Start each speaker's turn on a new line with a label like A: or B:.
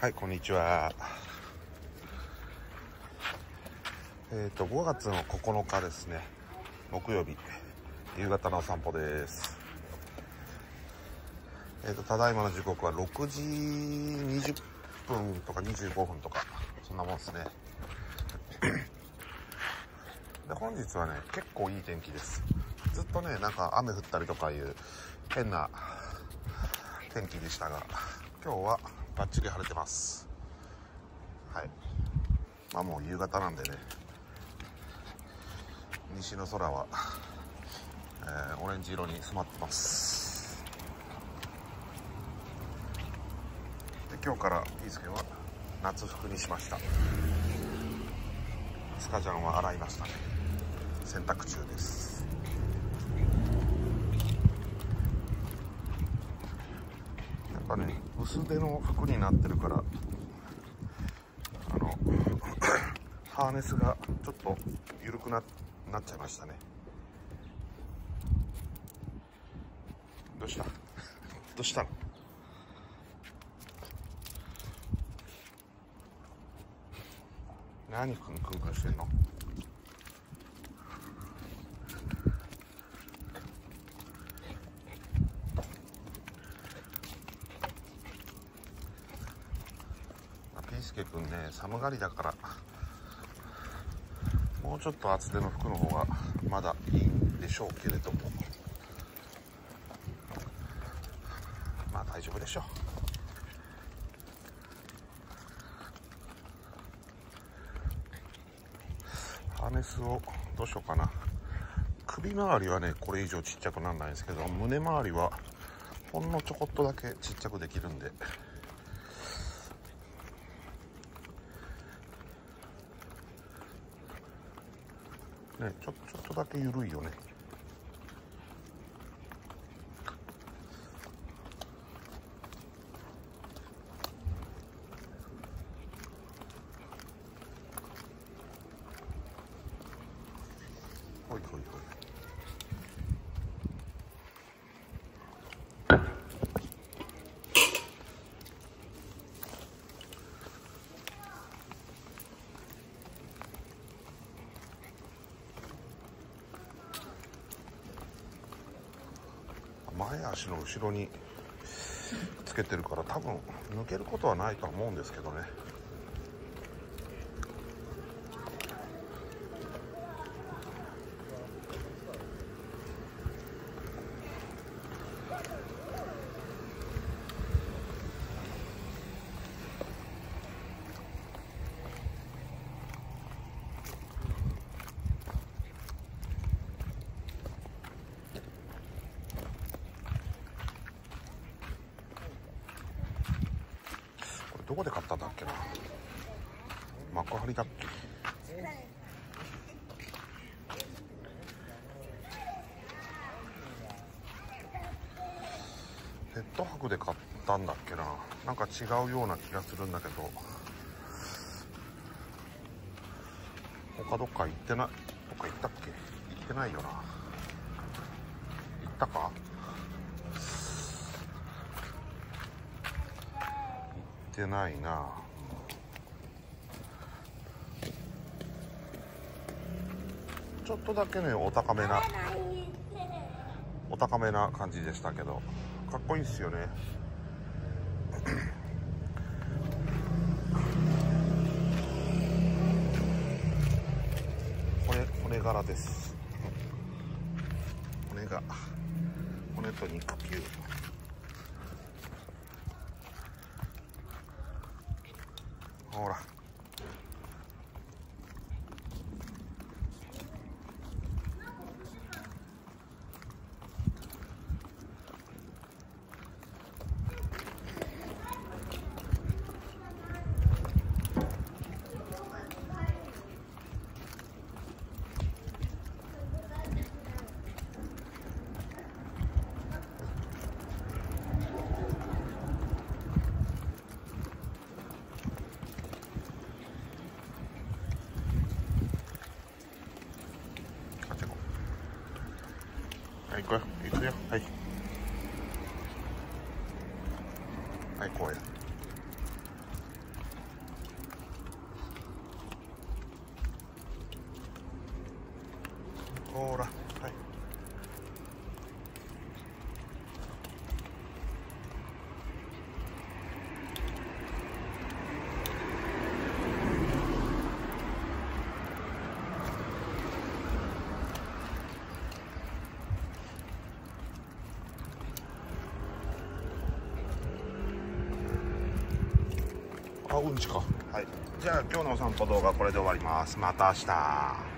A: はい、こんにちは。5月の9日ですね、木曜日、夕方のお散歩です。ただいまの時刻は6時20分とか25分とか、そんなもんですね。で、本日はね、結構いい天気です。ずっとね、なんか雨降ったりとかいう変な天気でしたが、今日はバッチリ晴れてます。はい。まあもう夕方なんでね、西の空は、オレンジ色に染まってます。で、今日からピースケは夏服にしました。スカジャンは洗いましたね。洗濯中です。やっぱね、薄手の服になってるからハーネスがちょっと緩くなっちゃいましたね。どうしたどうしたの？何クンクンクンしてんの？ピースケくんね、寒がりだからもうちょっと厚手の服の方がまだいいんでしょうけれども、まあ大丈夫でしょう。ハーネスをどうしようかな。首周りはね、これ以上ちっちゃくならないんですけど、胸周りはほんのちょこっとだけちっちゃくできるんで、ね、ちょっとだけ緩いよね。ほいほいほい。前足の後ろにつけてるから多分抜けることはないとは思うんですけどね。どこで買ったんだっけな。幕張だっけ。ペット博で買ったんだっけな。なんか違うような気がするんだけど、他どっか行ってない。どっか行ったっけ。行ってないよな。行ったか。行ってないな。ちょっとだけね、お高めな感じでしたけど、かっこいいっすよね。骨柄です。骨と肉球。ほら。はい、行くよ。はい。はい、こうや。 ほら、はい。あ、うんちか。はい。じゃあ今日のお散歩動画これで終わります。また明日。